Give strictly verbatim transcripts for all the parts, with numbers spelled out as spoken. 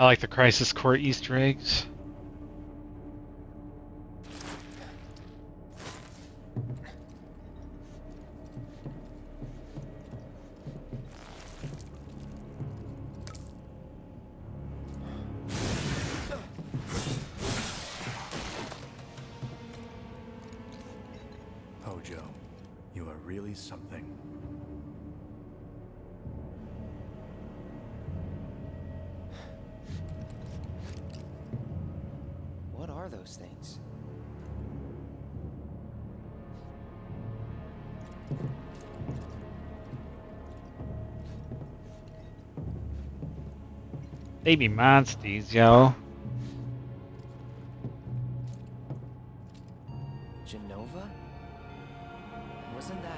I like the Crisis Core Easter eggs. Hojo, you are really something. What are those things? They be monsters, yo. Genova? Wasn't that...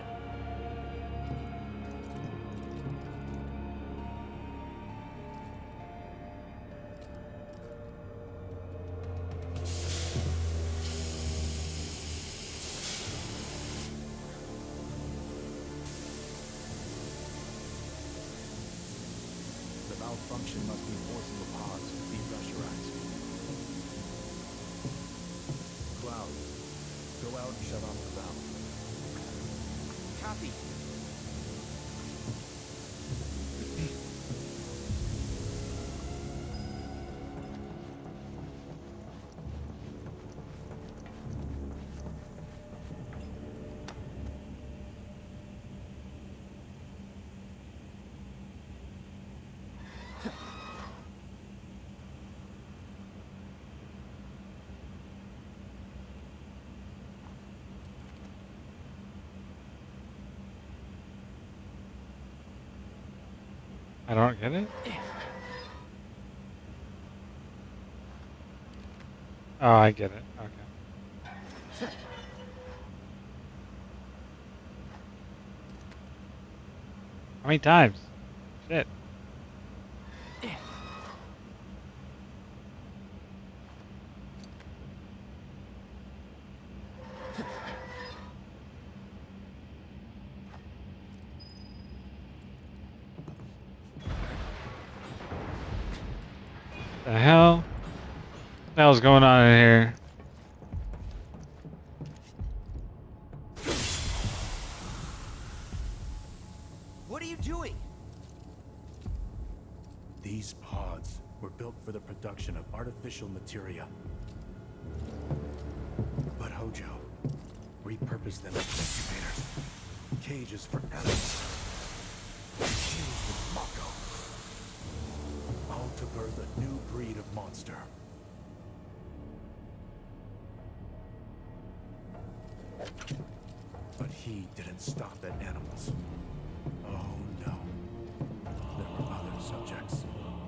The malfunction must be forcing the pods to depressurize. Cloud, go out and shut off the valve. Copy. I don't get it. Oh, I get it. Okay. How many times? Shit. The hell? What the hell's going on in here? What are you doing? These pods were built for the production of artificial materia. But Hojo repurposed them as incubators, cages for animals, fused with Mako, all to birth a new breed of monster. But he didn't stop at animals. Oh no. There were other subjects.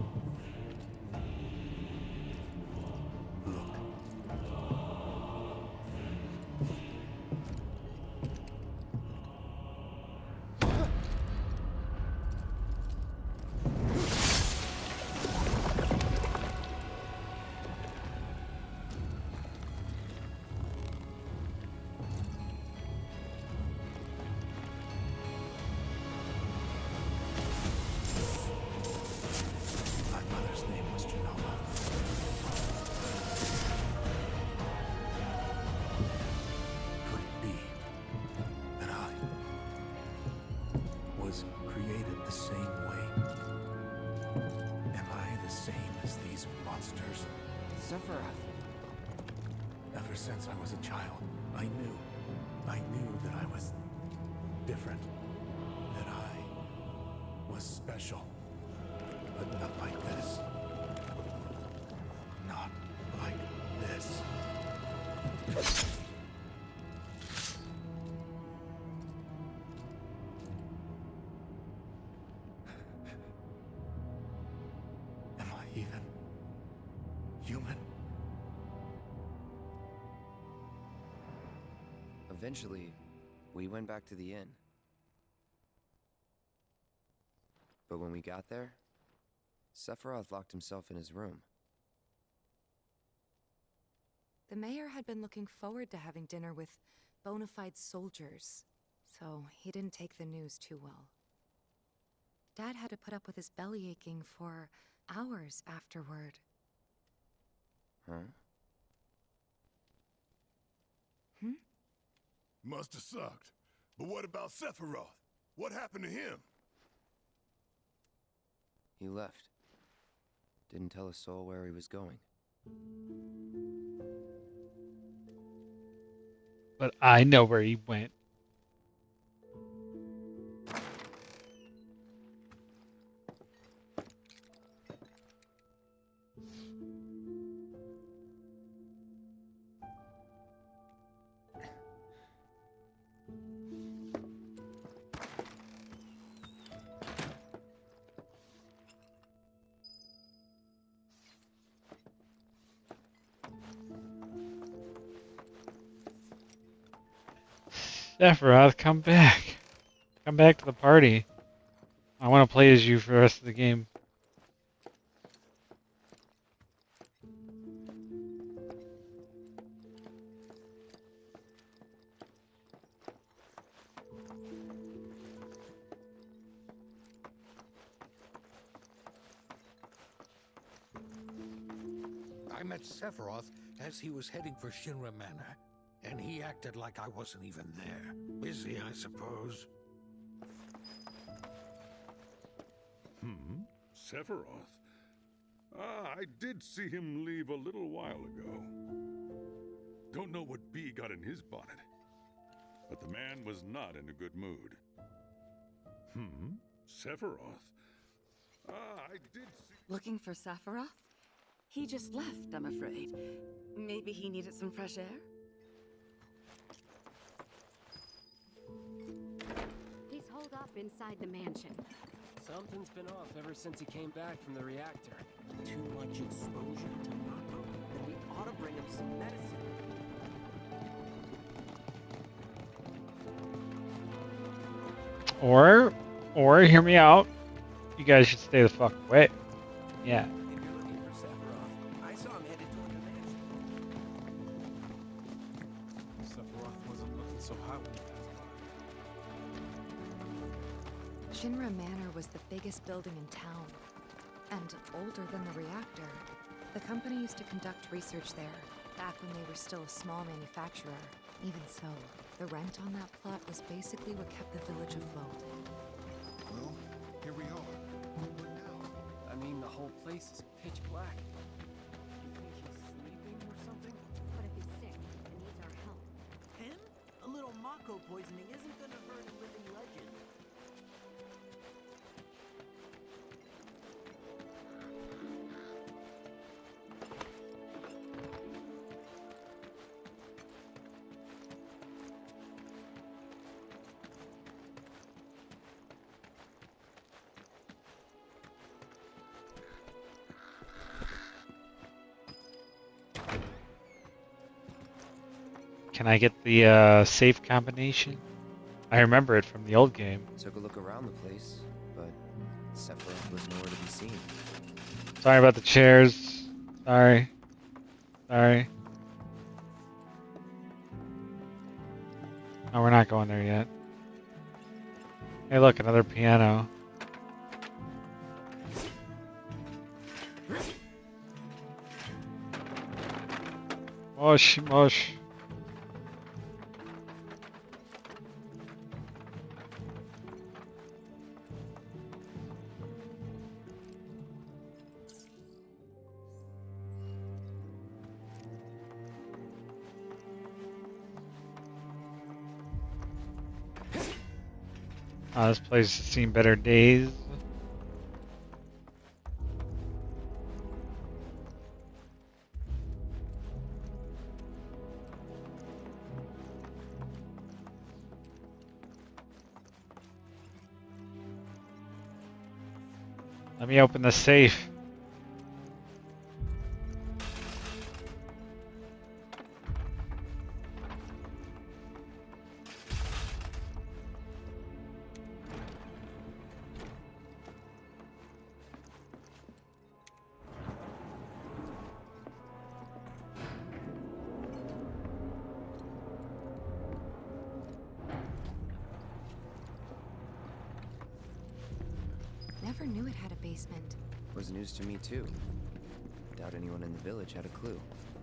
Look. My mother's name was Genova. Could it be that I was created the same way? Am I the same as these monsters? Sephiroth. Ever since I was a child, I knew, I knew that I was different, that I was special, but not like this. Not like this. Am I even human? Eventually, we went back to the inn. But when we got there, Sephiroth locked himself in his room. The mayor had been looking forward to having dinner with bona fide soldiers, so he didn't take the news too well. Dad had to put up with his belly aching for hours afterward. Huh? Hmm? Must have sucked. But what about Sephiroth? What happened to him? He left. Didn't tell a soul where he was going. But I know where he went. Sephiroth, come back. Come back to the party. I want to play as you for the rest of the game. I met Sephiroth as he was heading for Shinra Manor, and he acted like I wasn't even there. Busy, I suppose. Hmm? Sephiroth? Ah, I did see him leave a little while ago. Don't know what bee got in his bonnet, but the man was not in a good mood. Hmm? Sephiroth? Ah, I did see... Looking for Sephiroth? He just left, I'm afraid. Maybe he needed some fresh air? He's holed up inside the mansion. Something's been off ever since he came back from the reactor. Too much exposure to Mako. We ought to bring him some medicine. Or, or, hear me out. You guys should stay the fuck away. Yeah. If you're looking for Sephiroth, I saw him headed toward the mansion. Sephiroth wasn't looking so hot when he passed by. Shinra Manor was the biggest building in town, and older than the reactor. The company used to conduct research there, back when they were still a small manufacturer. Even so, the rent on that plot was basically what kept the village afloat. Well, here we are. What now? I mean, the whole place is pitch black. You think he's sleeping or something? What if he's sick and needs our help? Him? A little Mako poisoning isn't gonna hurt a living legend. Can I get the uh, safe combination? I remember it from the old game. Took a look around the place, but Sephiroth was nowhere to be seen. Sorry about the chairs. Sorry. Sorry. No, we're not going there yet. Hey, look, another piano. Mush, mush. Oh, this place has seen better days. Let me open the safe. Never knew it had a basement. was news to me too. Doubt anyone in the village had a clue.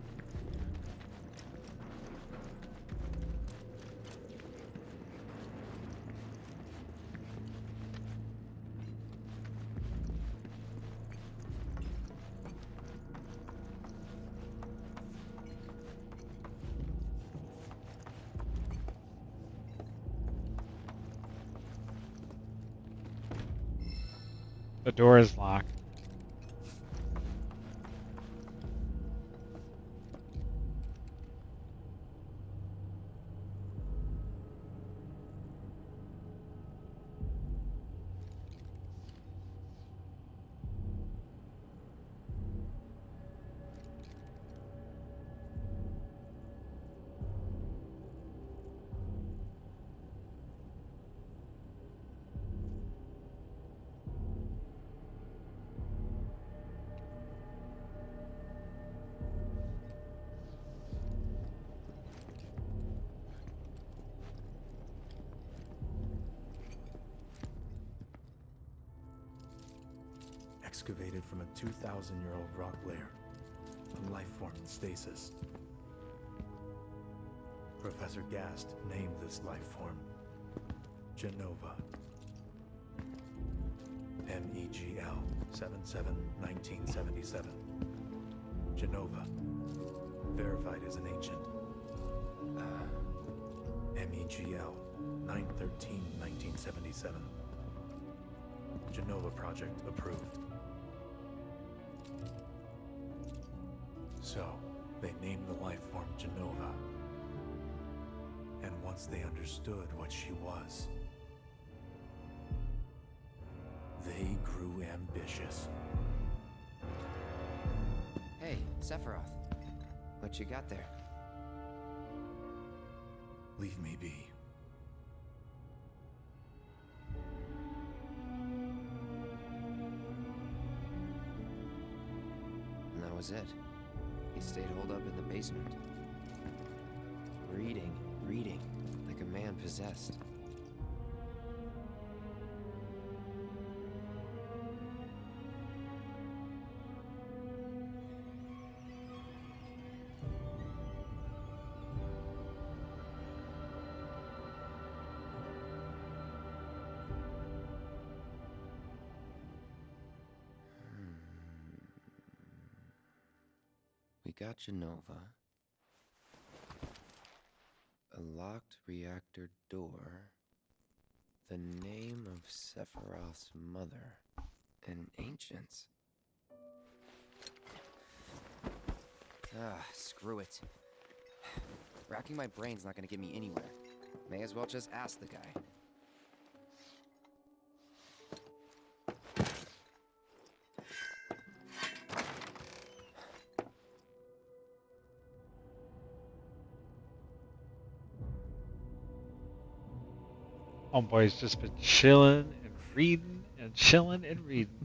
The door is locked. Excavated from a two thousand year old rock layer, a life form in stasis. Professor Gast named this life form Jenova. M E G L seven seven nineteen seventy-seven. Jenova, verified as an ancient. Uh, M E G L nine thirteen nineteen seventy-seven. Jenova project approved. So, they named the life form Jenova. And once they understood what she was, they grew ambitious. Hey, Sephiroth. What you got there? Leave me be. And that was it. He stayed holed up in the basement. Reading, reading, like a man possessed. We got Jenova. A locked reactor door. The name of Sephiroth's mother. And ancients. Ah, screw it. Racking my brain's not gonna get me anywhere. May as well just ask the guy. Homeboy's just been chilling and reading and chilling and reading.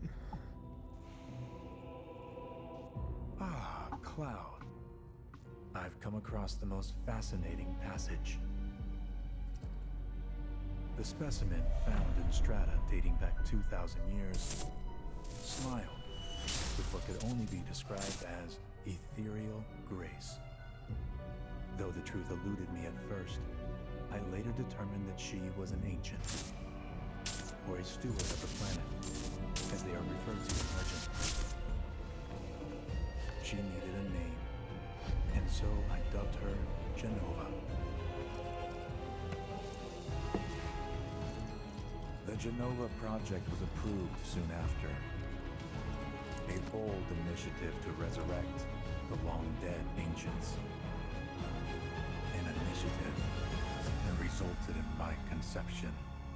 Ah, Cloud. I've come across the most fascinating passage. The specimen found in strata dating back two thousand years smiled with what could only be described as ethereal grace. Though the truth eluded me at first, I later determined that she was an ancient, or a steward of the planet, as they are referred to in legend. She needed a name, and so I dubbed her Jenova. The Jenova project was approved soon after. A bold initiative to resurrect the long-dead ancients. An initiative that resulted in my conception.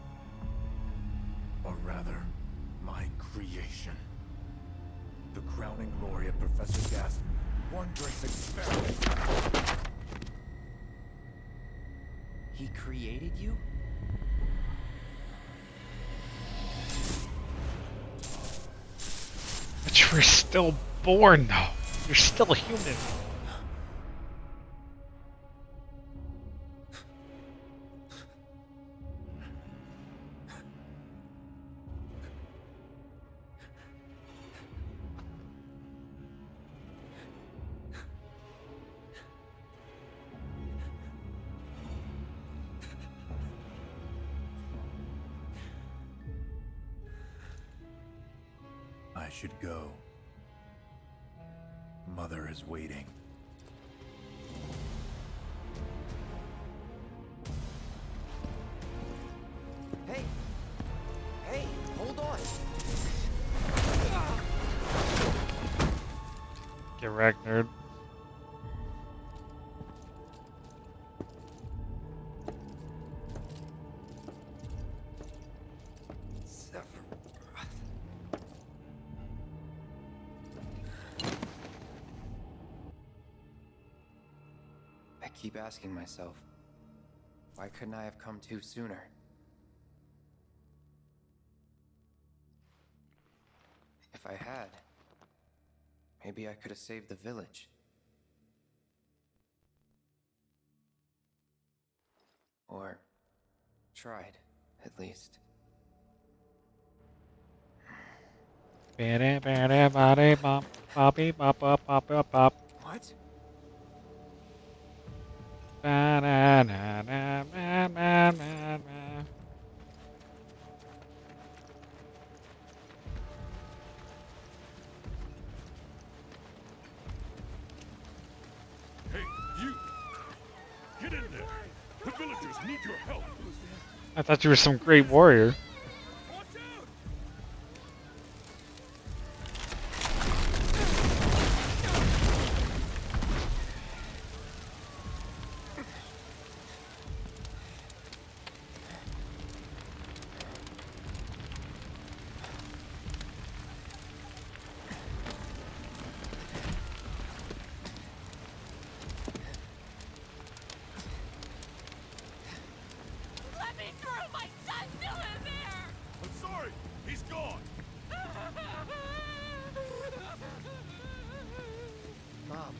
Or rather, my creation. The crowning glory of Professor Gast's wondrous experiment. He created you? But you were still born, though. You're still a human. should go. Mother is waiting. Hey! Hey, hold on! Get wrecked, nerd. I keep asking myself, why couldn't I have come to sooner? If I had, maybe I could have saved the village. Or tried, at least. What? Hey, you! Get in there! The villagers need your help! I thought you were some great warrior. Watch out! Let me through! My son's still in there! I'm sorry! He's gone! Mom.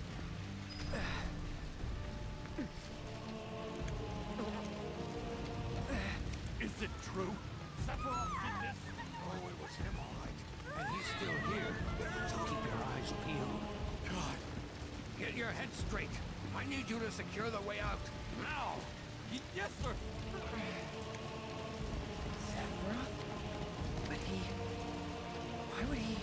Is it true? Sephiroth did this? Oh, it was him, all right. And he's still here. So keep your eyes peeled. God! Get your head straight. I need you to secure the way out. Now! Y yes, sir! Sephiroth? But he... Why would he...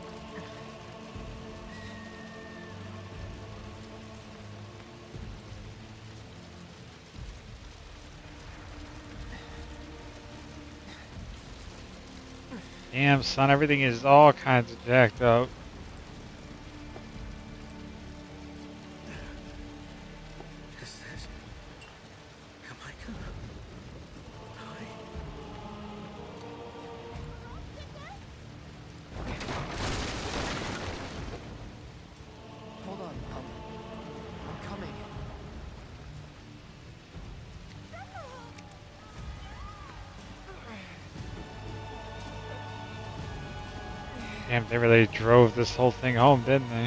Damn, son, everything is all kinds of jacked up. Is this... Am I gonna... die? Hold on, Mom. I'm coming. Damn, they really drove this whole thing home, didn't they?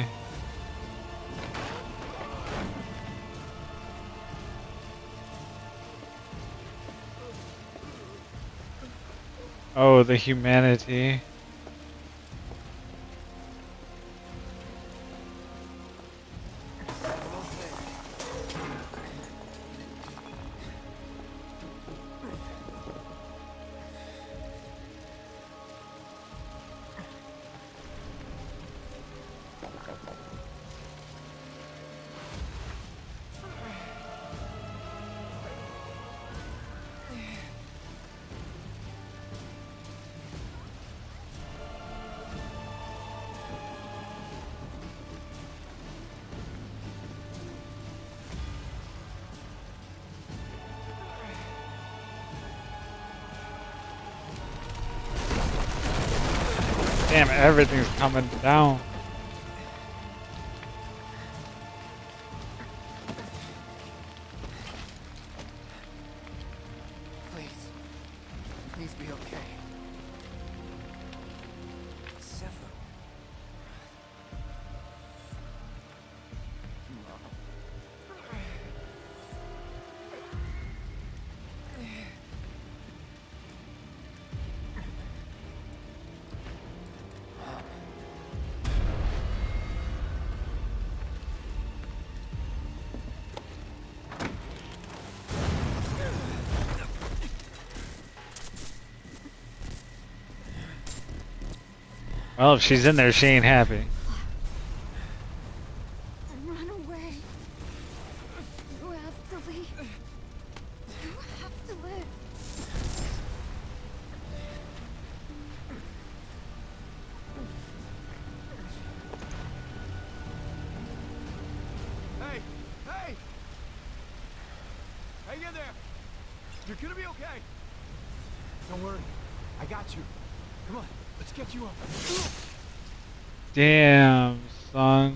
Oh, the humanity. Damn, everything's coming down. Please. Please be okay. Sephiroth. Mom. Well, if she's in there, she ain't happy. Run away. You have to leave. You have to live. Hey! Hey! Hang in there! You're gonna be okay! Don't worry. I got you. Come on, let's get you up. Damn, son.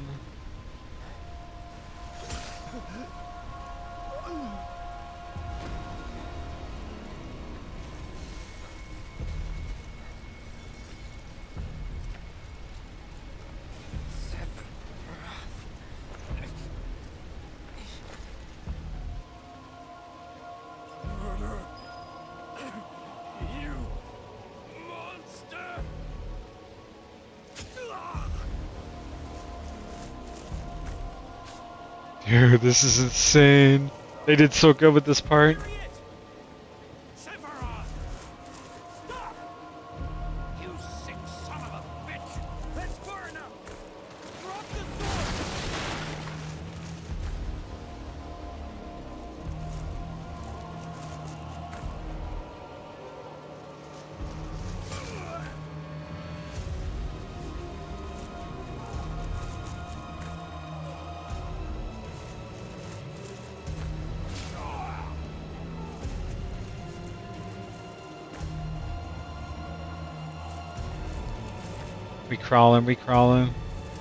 Dude, this is insane. They did so good with this part. Sephiroth! Stop! You sick son of a bitch! That's far enough! Drop the sword! We crawling, we crawling.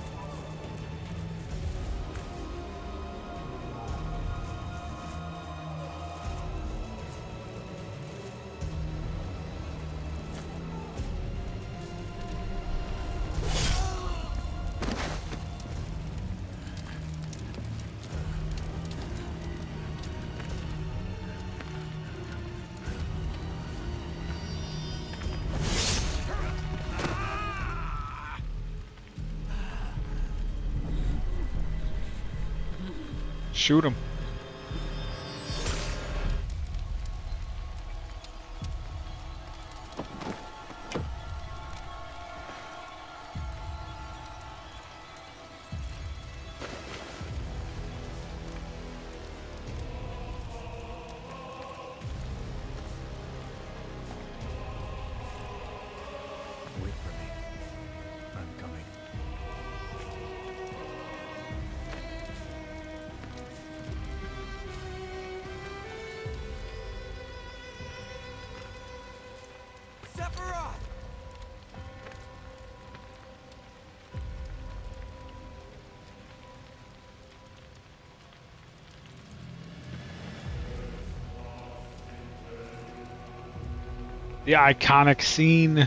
Shoot him. Wait for me. I'm coming. Sephiroth! The iconic scene.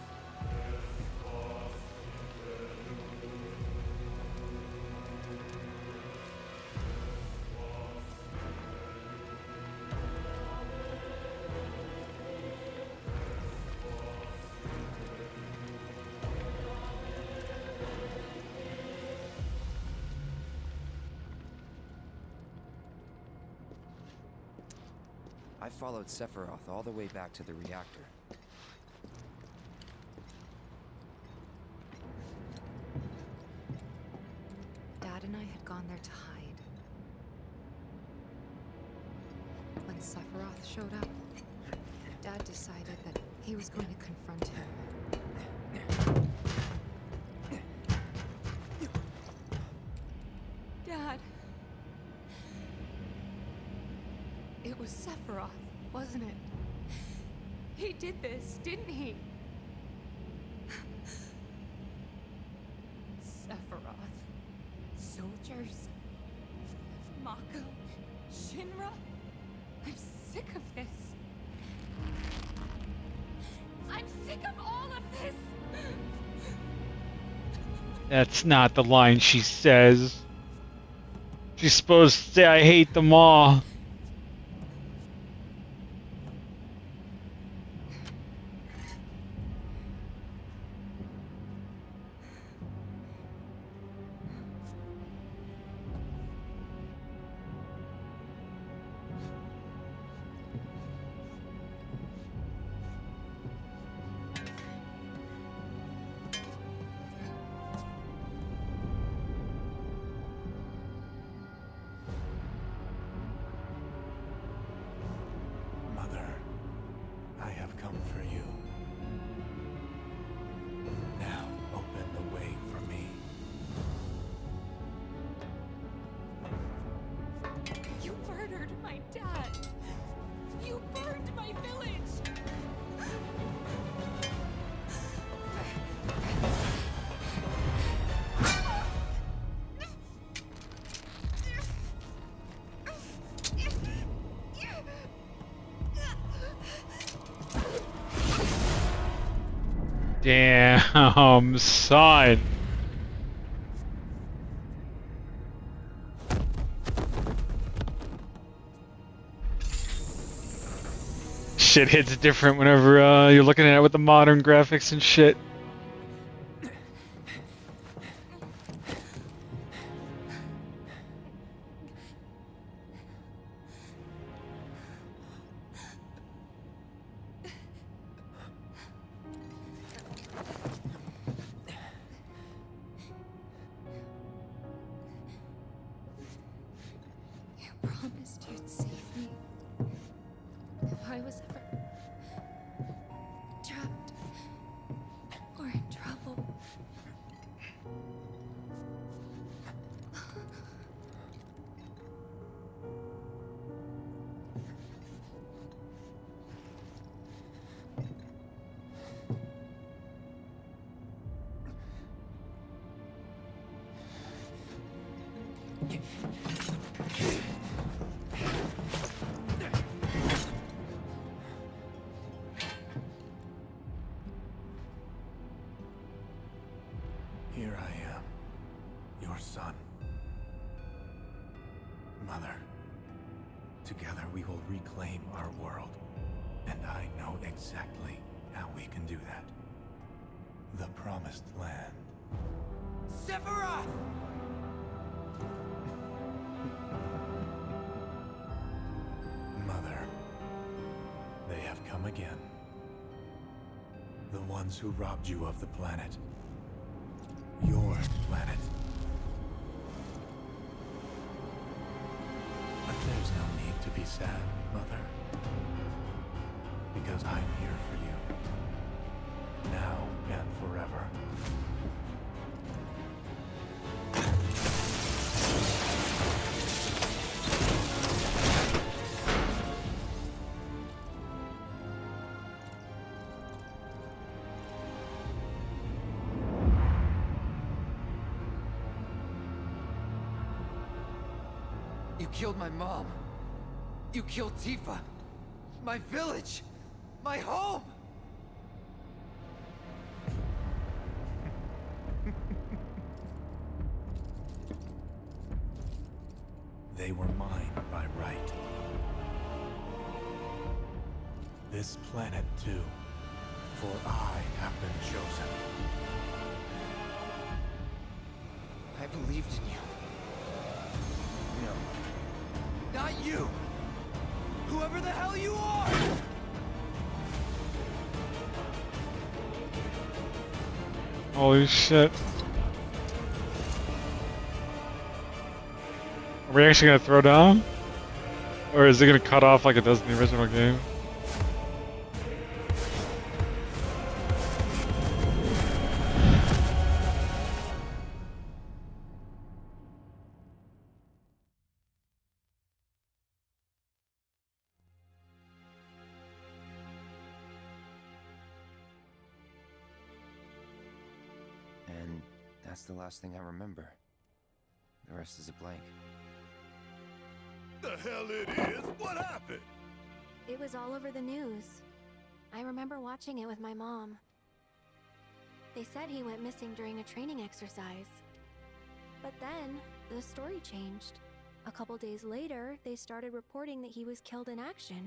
I followed Sephiroth all the way back to the reactor. Dad and I had gone there to hide. When Sephiroth showed up, Dad decided that he was going to confront him. Dad! It was Sephiroth, wasn't it? He did this, didn't he? Sephiroth. Soldiers. Mako. Shinra. I'm sick of this. I'm sick of all of this! That's not the line she says. She's supposed to say, I hate them all. Damn, son. Shit hits different whenever uh, you're looking at it with the modern graphics and shit. You promised you'd save me if I was ever trapped or in trouble. Here I am, your son. Mother, together we will reclaim our world, and I know exactly how we can do that. The Promised Land. Sephiroth! Mother, they have come again. The ones who robbed you of the planet. Your planet. But there's no need to be sad, Mother. Because I'm here for you. Now and forever. You killed my mom. You killed Tifa. My village. My home. They were mine by right. This planet too, for I have been chosen. I believed in you. No. Not you! Whoever the hell you are! Holy shit. Are we actually gonna throw down? Or is it gonna cut off like it does in the original game? And that's the last thing I remember. The rest is a blank. The hell it is? What happened? It was all over the news. I remember watching it with my mom. They said he went missing during a training exercise. But then, the story changed. A couple days later, they started reporting that he was killed in action.